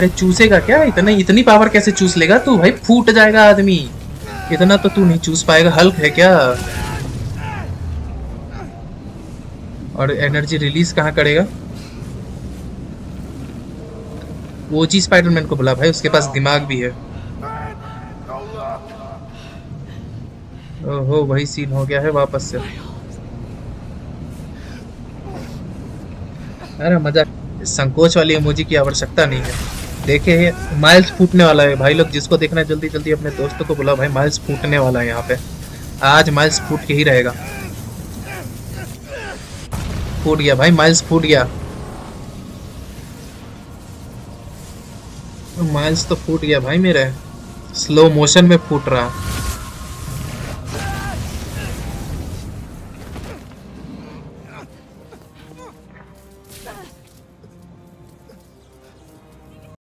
चूसेगा क्या? इतनी पावर कैसे चूस लेगा तू भाई? फूट जाएगा आदमी। इतना तो तू नहीं चूस पाएगा, हल्क है क्या? और एनर्जी रिलीज कहाँ करेगा? ओजी स्पाइडरमैन को बुला भाई, उसके पास दिमाग भी है। ओहो वही सीन हो गया है वापस से। अरे मजाक, संकोच वाली इमोजी की आवश्यकता नहीं है। देखे है माइल्स फूटने वाला है भाई लोग, जिसको देखना है जल्दी जल्दी अपने दोस्तों को बुलाओ भाई, माइल्स फूटने वाला है यहाँ पे। आज माइल्स फूट के ही रहेगा। फूट गया भाई, माइल्स फूट गया। माइल्स तो फूट गया भाई मेरे, स्लो मोशन में फूट रहा।